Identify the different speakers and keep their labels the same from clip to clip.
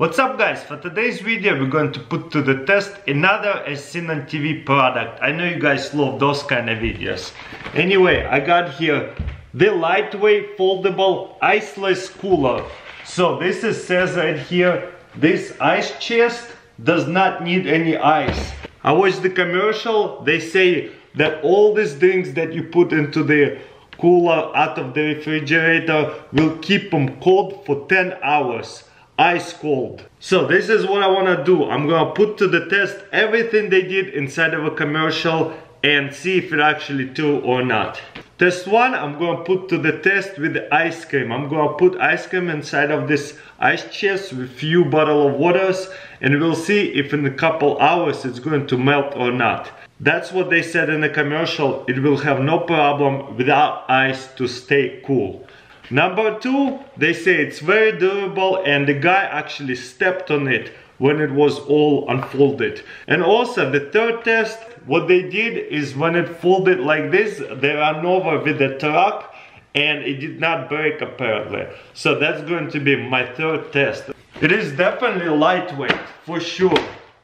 Speaker 1: What's up guys, for today's video we're going to put to the test another As Seen on TV product. I know you guys love those kind of videos. Anyway, I got here the lightweight foldable iceless cooler. So this says right here, this ice chest does not need any ice. I watched the commercial, they say that all these things that you put into the cooler out of the refrigerator will keep them cold for 10 hours. Ice cold. So this is what I want to do. I'm gonna put to the test everything they did inside of a commercial and see if it actually true or not. Test one, I'm gonna put to the test with the ice cream. I'm gonna put ice cream inside of this ice chest with few bottle of waters, and we'll see if in a couple hours it's going to melt or not. That's what they said in the commercial. It will have no problem without ice to stay cool. Number two, they say it's very durable and the guy actually stepped on it when it was all unfolded. And also the third test, what they did is when it folded like this, they ran over with the truck and it did not break apparently. So that's going to be my third test. It is definitely lightweight, for sure.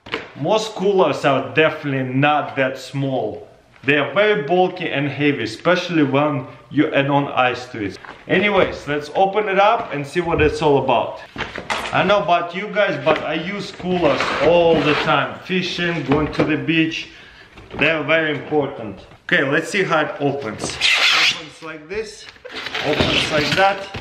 Speaker 1: Most coolers are definitely not that small. They are very bulky and heavy, especially when you add on ice to it. Anyways, let's open it up and see what it's all about. I know about you guys, but I use coolers all the time. Fishing, going to the beach, they're very important. Okay, let's see how it opens. Opens like this, opens like that,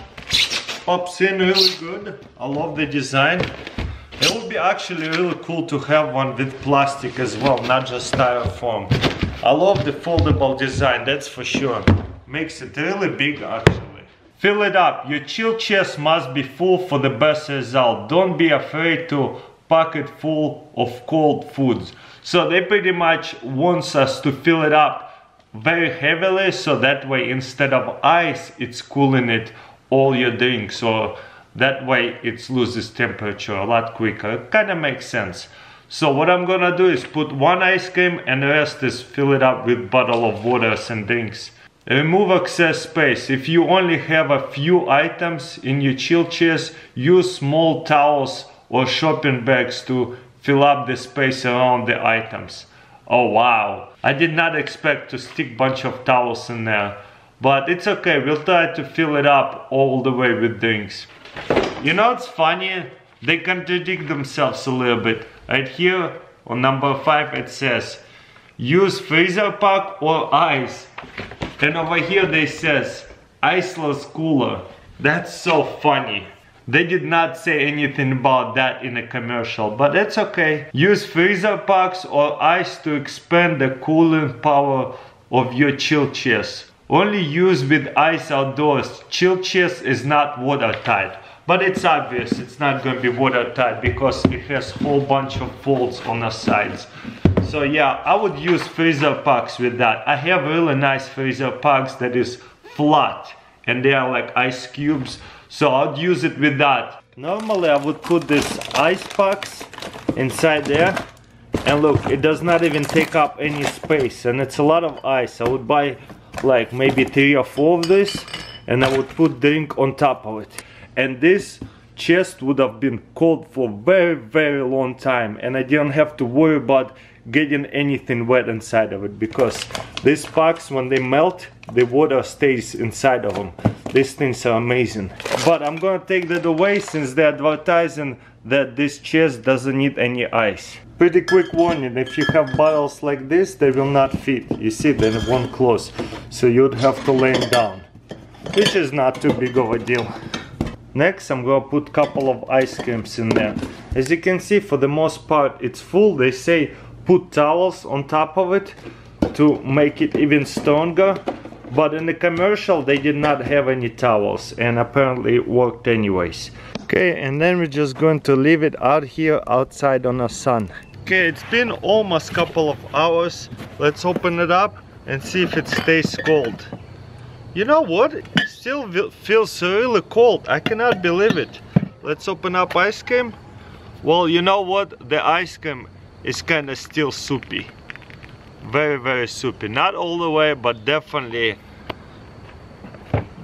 Speaker 1: pops in really good. I love the design. It would be actually really cool to have one with plastic as well, not just styrofoam. I love the foldable design, that's for sure. Makes it really big actually. Fill it up. Your chill chest must be full for the best result. Don't be afraid to pack it full of cold foods. So they pretty much want us to fill it up very heavily, so that way instead of ice, it's cooling it all your drink. So that way it loses temperature a lot quicker. It kind of makes sense. So what I'm gonna do is put one ice cream and the rest is fill it up with bottle of waters and drinks. Remove excess space. If you only have a few items in your chill chest, use small towels or shopping bags to fill up the space around the items. Oh wow, I did not expect to stick bunch of towels in there, but it's okay, we'll try to fill it up all the way with drinks. You know, it's funny, they contradict themselves a little bit. Right here on number 5 it says use freezer pack or ice, and over here they says iceless cooler. That's so funny. They did not say anything about that in a commercial, but that's okay. Use freezer packs or ice to expand the cooling power of your chill chest. Only use with ice outdoors. Chill chest is not watertight. But it's obvious it's not going to be watertight because it has a whole bunch of folds on the sides. So yeah, I would use freezer packs with that. I have really nice freezer packs that is flat and they are like ice cubes. So I'd use it with that. Normally I would put this ice packs inside there. And look, it does not even take up any space and it's a lot of ice. I would buy like maybe 3 or 4 of this and I would put drink on top of it. And this chest would have been cold for very long time and I didn't have to worry about getting anything wet inside of it, because these packs, when they melt, the water stays inside of them. These things are amazing. But I'm gonna take that away since they're advertising that this chest doesn't need any ice. Pretty quick warning, if you have bottles like this, they will not fit. You see, they won't close, so you'd have to lay them down, which is not too big of a deal. Next, I'm gonna put a couple of ice creams in there. As you can see, for the most part, it's full. They say put towels on top of it to make it even stronger. But in the commercial, they did not have any towels, and apparently it worked anyways. Okay, and then we're just going to leave it out here outside on the sun. Okay, it's been almost a couple of hours. Let's open it up and see if it stays cold. You know what? It still feels really cold. I cannot believe it. Let's open up ice cream. Well, you know what? The ice cream is kind of still soupy. Very soupy. Not all the way, but definitely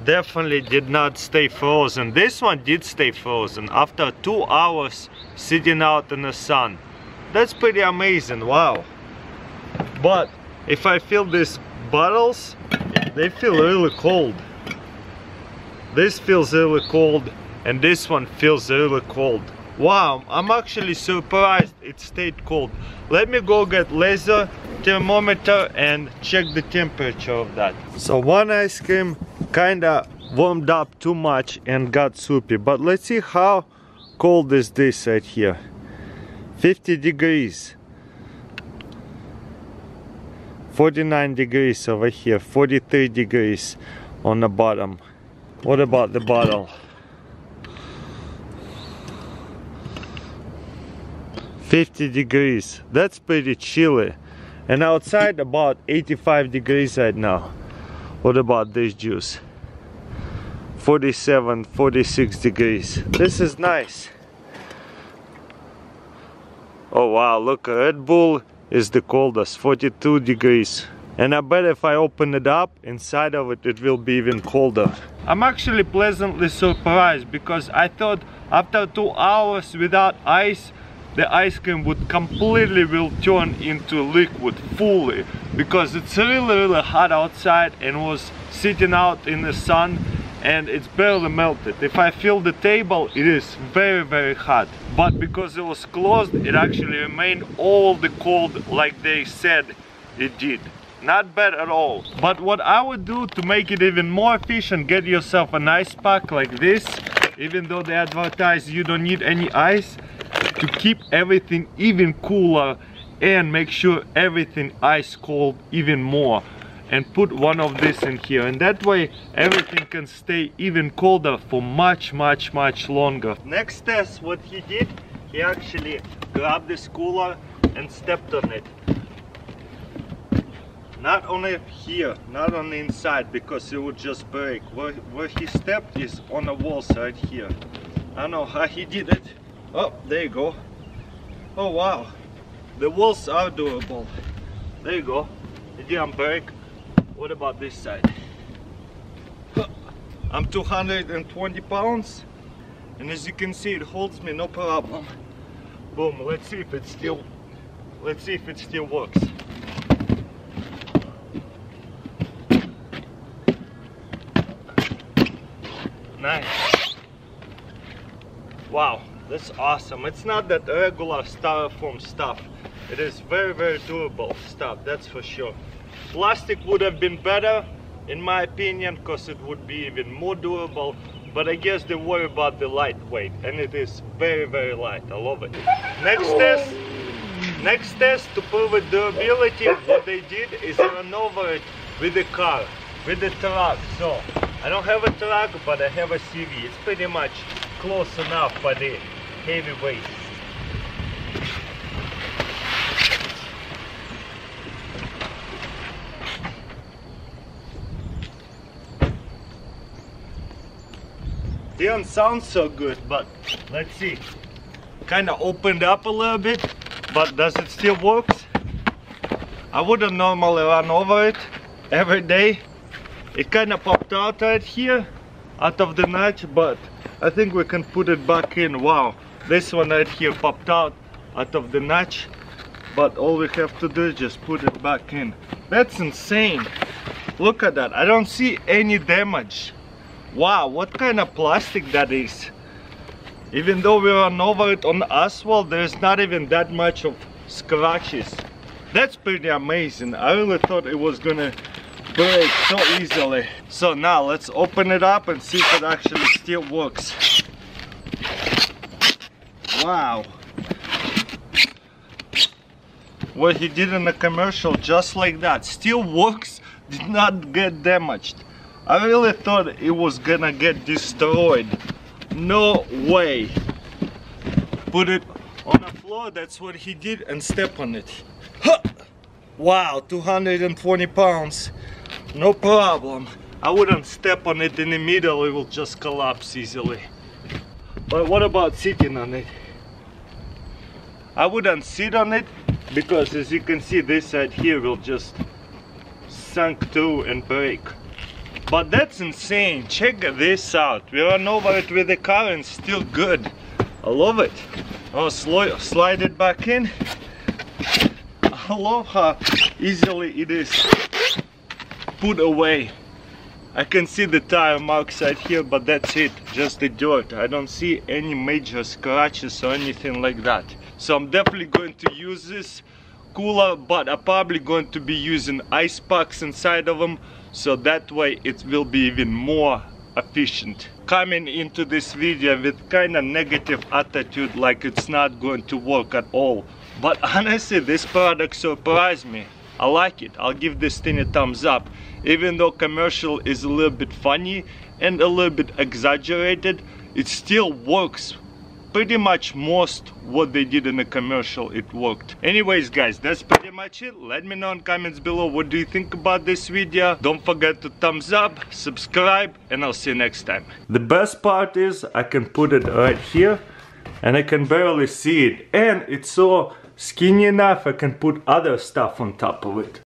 Speaker 1: definitely did not stay frozen. This one did stay frozen after 2 hours sitting out in the sun. That's pretty amazing, wow. But if I fill these bottles, they feel really cold. This feels really cold and this one feels really cold. Wow, I'm actually surprised it stayed cold. Let me go get laser thermometer and check the temperature of that. So one ice cream kinda warmed up too much and got soupy, but let's see how cold is this right here. 50 degrees. 49 degrees over here, 43 degrees on the bottom. What about the bottle? 50 degrees. That's pretty chilly. And outside about 85 degrees right now. What about this juice? 47, 46 degrees. This is nice. Oh wow, look, Red Bull is the coldest, 42 degrees. And I bet if I open it up, inside of it, it will be even colder. I'm actually pleasantly surprised because I thought after 2 hours without ice, the ice cream would completely will turn into liquid fully, because it's really hot outside and was sitting out in the sun and it's barely melted. If I fill the table, it is very hot, but because it was closed, it actually remained all the cold like they said it did. Not bad at all. But what I would do to make it even more efficient, get yourself an ice pack like this. Even though they advertise you don't need any ice, to keep everything even cooler and make sure everything ice cold even more, and put one of this in here, and that way everything can stay even colder for much longer. Next test, what he did, he actually grabbed this cooler and stepped on it. Not only here, not on the inside, because it would just break. Where he stepped is on the walls right here. I don't know how he did it. Oh, there you go. Oh wow, the walls are durable. There you go, it didn't break. What about this side? I'm 220 pounds, and as you can see, it holds me no problem. Boom, let's see if it still works. Nice. Wow, that's awesome. It's not that regular styrofoam stuff. It is very durable stuff, that's for sure. Plastic would have been better, in my opinion, because it would be even more durable. But I guess they worry about the lightweight, and it is very light. I love it. Next test to prove its durability, what they did is run over it with the car, with the truck. So I don't have a truck, but I have a CV. It's pretty much close enough for the heavy weight. Didn't sound so good, but let's see. Kind of opened up a little bit, but does it still work? I wouldn't normally run over it every day. It kind of popped out right here, out of the notch, but I think we can put it back in. Wow, this one right here popped out of the notch, but all we have to do is just put it back in. That's insane. Look at that, I don't see any damage. Wow, what kind of plastic that is. Even though we run over it on asphalt, there's not even that much of scratches. That's pretty amazing. I really thought it was gonna break so easily. So now let's open it up and see if it actually still works. Wow. What he did in the commercial, just like that, still works, did not get damaged. I really thought it was gonna get destroyed. No way. Put it on the floor, that's what he did, and step on it. Huh. Wow, 220 pounds. No problem. I wouldn't step on it in the middle, it will just collapse easily. But what about sitting on it? I wouldn't sit on it, because as you can see, this side here will just sink through and break. But that's insane. Check this out. We ran over it with the car and still good. I love it. Oh, slide it back in. I love how easily it is put away. I can see the tire marks right here, but that's it, just the dirt. I don't see any major scratches or anything like that. So I'm definitely going to use this cooler, but I'm probably going to be using ice packs inside of them, so that way it will be even more efficient. Coming into this video with kind of negative attitude, like it's not going to work at all. But honestly, this product surprised me. I like it. I'll give this thing a thumbs up. Even though commercial is a little bit funny and a little bit exaggerated, it still works. Pretty much most what they did in the commercial, it worked. Anyways guys, that's pretty much it. Let me know in comments below what do you think about this video. Don't forget to thumbs up, subscribe, and I'll see you next time. The best part is I can put it right here and I can barely see it, and it's so skinny enough I can put other stuff on top of it.